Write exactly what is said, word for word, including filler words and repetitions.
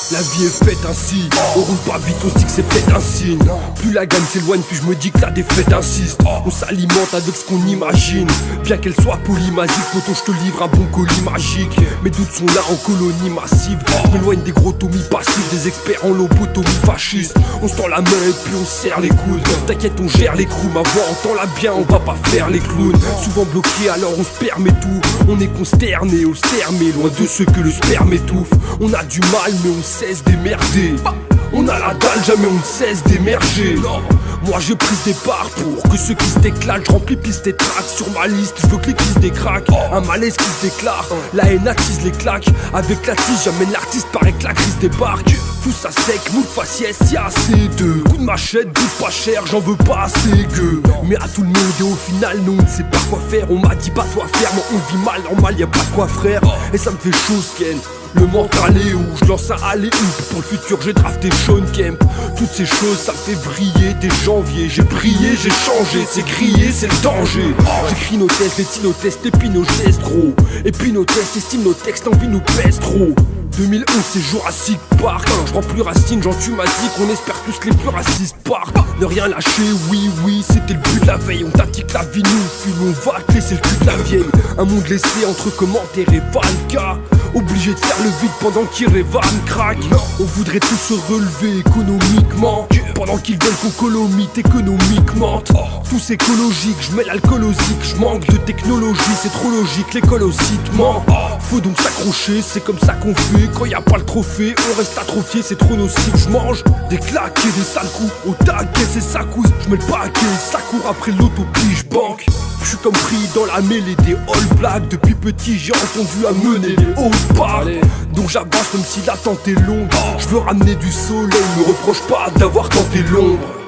La vie est faite ainsi, on roule pas vite, on se dit que c'est peut-être un signe. Plus la gamme s'éloigne, plus je me dis que la défaite insiste. On s'alimente avec ce qu'on imagine, bien qu'elle soit polymagique. Poto, je te livre un bon colis magique. Mes doutes sont là en colonie massive. Je m'éloigne des gros tomis passifs, des experts en lobotomie fasciste. On se tend la main et puis on serre les coudes. T'inquiète, on gère les crews, ma voix entend-la bien, on va pas faire les clowns. Souvent bloqué, alors on se permet tout. On est consterné, au stermé, loin de ceux que le sperme étouffe. On a du mal, mais on cesse d'émerder. On a la dalle, jamais on ne cesse d'émerger. Moi j'ai pris ce départ pour que ceux qui se déclarent. Je remplis piste et tracks sur ma liste. Je veux que les qui se décraquent. Un malaise qui se déclare. La haine attise les claques. Avec la tige j'amène l'artiste, paraît que la crise débarque. Tout ça sec, moule faciès, y'a assez de coups de machette, doute pas cher, j'en veux pas assez que. Mais à tout le monde et au final non, on ne sait pas quoi faire. On m'a dit pas toi faire, mais on vit mal, normal, y'a pas de quoi frère. Et ça me fait chose Ken. Le mental est où je lance un alley-oop. Pour le futur j'ai drafté Sean Kemp. Toutes ces choses ça me fait vriller dès janvier. J'ai brillé, j'ai changé, c'est crier, c'est le danger. J'écris nos tests, les nos tests, et puis nos gestes trop. Et puis nos tests, estime nos textes, l'envie nous pèse trop. deux mille onze c'est Jurassic Park. Je prends plus racine, j'en tue ma dit qu'on espère tous que les plus racistes partent. Ne rien lâcher, oui oui, c'était le but de la veille. On t'a dit que la vie nous fume, on va te laisser le cul de la vieille. Un monde laissé entre commentaires et vanka. Obligé de faire le vide pendant qu'Irevan craque. On voudrait tous se relever économiquement pendant qu'ils veulent qu'on colomite économiquement. Tous écologiques, je mets l'alcool aux zik. Je manque de technologie, c'est trop logique, l'école aussi te ment. Faut donc s'accrocher, c'est comme ça qu'on fait. Quand y a pas le trophée, on reste atrophié, c'est trop nocif. Je mange des claques et des sales coups. Au taquet, c'est ça cousse. Je mets le paquet, ça court après l'autopige banque. Je suis comme pris dans la mêlée des All Blacks. Depuis petit j'ai entendu amener les hauts pas. Donc j'avance même si l'attente est longue. Je veux ramener du soleil, me reproche pas d'avoir tenté l'ombre.